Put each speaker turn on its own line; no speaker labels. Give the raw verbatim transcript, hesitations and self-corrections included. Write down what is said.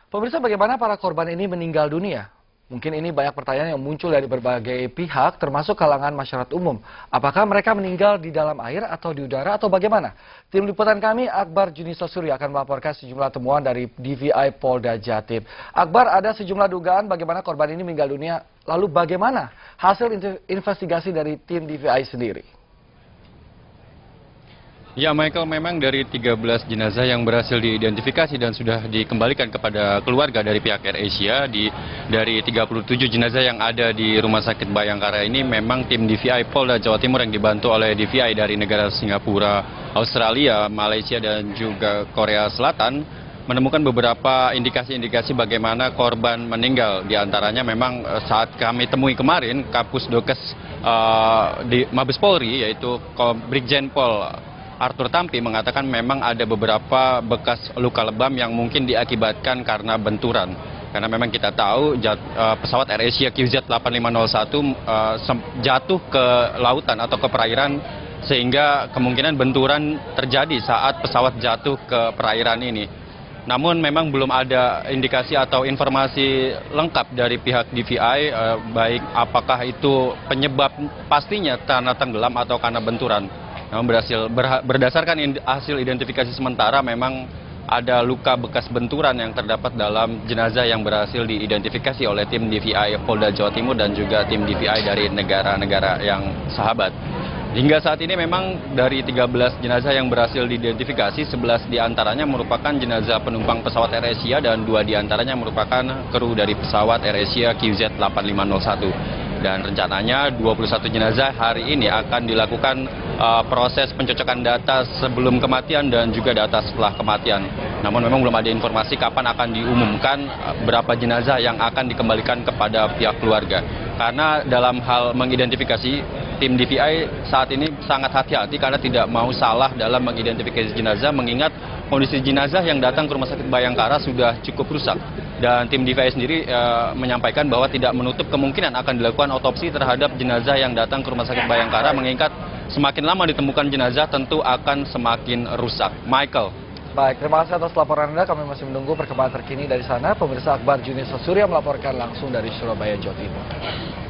Pemirsa, bagaimana para korban ini meninggal dunia? Mungkin ini banyak pertanyaan yang muncul dari berbagai pihak, termasuk kalangan masyarakat umum. Apakah mereka meninggal di dalam air atau di udara atau bagaimana? Tim liputan kami, Akbar Juniso Surya, akan melaporkan sejumlah temuan dari D V I Polda Jatim. Akbar, ada sejumlah dugaan bagaimana korban ini meninggal dunia. Lalu bagaimana hasil investigasi dari tim D V I sendiri?
Ya, Michael, memang dari tiga belas jenazah yang berhasil diidentifikasi dan sudah dikembalikan kepada keluarga dari pihak AirAsia, di, dari tiga puluh tujuh jenazah yang ada di Rumah Sakit Bayangkara ini, memang tim D V I Polda Jawa Timur yang dibantu oleh D V I dari negara Singapura, Australia, Malaysia, dan juga Korea Selatan, menemukan beberapa indikasi-indikasi bagaimana korban meninggal. Di antaranya memang saat kami temui kemarin, Kapus Dokes uh, di Mabes Polri, yaitu Brigjen Pol Arthur Tampi, mengatakan memang ada beberapa bekas luka lebam yang mungkin diakibatkan karena benturan. Karena memang kita tahu jat, uh, pesawat AirAsia Q Z delapan lima nol satu uh, jatuh ke lautan atau ke perairan, sehingga kemungkinan benturan terjadi saat pesawat jatuh ke perairan ini. Namun memang belum ada indikasi atau informasi lengkap dari pihak D V I, uh, baik apakah itu penyebab pastinya karena tenggelam atau karena benturan. Namun berhasil ber, berdasarkan in, hasil identifikasi sementara, memang ada luka bekas benturan yang terdapat dalam jenazah yang berhasil diidentifikasi oleh tim D V I Polda Jawa Timur dan juga tim D V I dari negara-negara yang sahabat. Hingga saat ini memang dari tiga belas jenazah yang berhasil diidentifikasi, sebelas diantaranya merupakan jenazah penumpang pesawat AirAsia dan dua diantaranya merupakan kru dari pesawat AirAsia Q Z delapan lima nol satu. Dan rencananya dua puluh satu jenazah hari ini akan dilakukan uh, proses pencocokan data sebelum kematian dan juga data setelah kematian. Namun memang belum ada informasi kapan akan diumumkan uh, berapa jenazah yang akan dikembalikan kepada pihak keluarga. Karena dalam hal mengidentifikasi, tim D V I saat ini sangat hati-hati karena tidak mau salah dalam mengidentifikasi jenazah, mengingat kondisi jenazah yang datang ke Rumah Sakit Bayangkara sudah cukup rusak. Dan tim D V I sendiri e, menyampaikan bahwa tidak menutup kemungkinan akan dilakukan otopsi terhadap jenazah yang datang ke Rumah Sakit Bayangkara, mengingat semakin lama ditemukan jenazah tentu akan semakin rusak. Michael.
Baik, terima kasih atas laporan Anda. Kami masih menunggu perkembangan terkini dari sana. Pemirsa, Akbar Juniso Surya melaporkan langsung dari Surabaya, Jawa Timur.